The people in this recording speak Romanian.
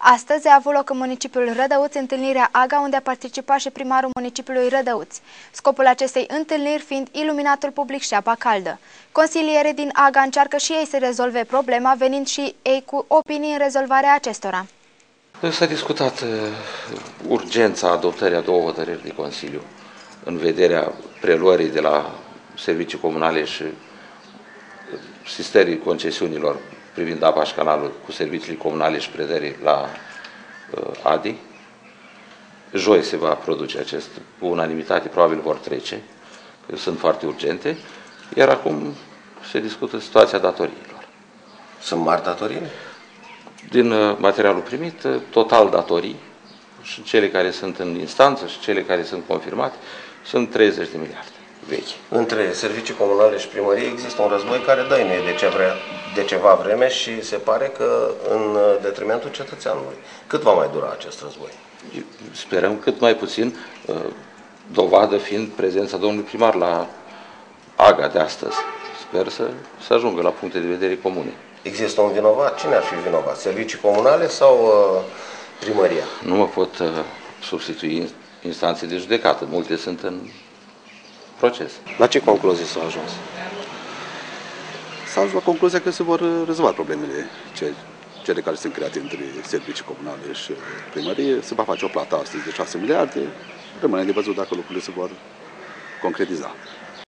Astăzi a avut loc în municipiul Rădăuți întâlnirea AGA, unde a participat și primarul municipiului Rădăuți. Scopul acestei întâlniri fiind iluminatul public și apa caldă. Consilierii din AGA încearcă și ei să rezolve problema, venind și ei cu opinii în rezolvarea acestora. S-a discutat urgența adoptării a două hotărâri de Consiliu în vederea preluării de la servicii comunale și sistării concesiunilor privind apa și canalul cu serviciile comunale și predării la ADI. Joi se va produce acest, cu unanimitate, probabil vor trece, că sunt foarte urgente, iar acum se discută situația datoriilor. Sunt mari datorii? Din materialul primit, total datorii, și cele care sunt în instanță și cele care sunt confirmate, sunt 30 de miliarde vechi. Între servicii comunale și primărie există un război care dăinuie de ceva vreme și se pare că în detrimentul cetățeanului. Cât va mai dura acest război? Sperăm cât mai puțin, dovadă fiind prezența domnului primar la AGA de astăzi. Sper să ajungă la puncte de vedere comune. Există un vinovat? Cine ar fi vinovat? Servicii comunale sau primăria? Nu mă pot substitui instanțe de judecată. Multe sunt în proces. La ce concluzii s-a ajuns? S-a ajuns la concluzia că se vor rezolva problemele cele care sunt create între servicii comunale și primărie. Se va face o plată astăzi de 6 miliarde. Rămâne de văzut dacă lucrurile se vor concretiza.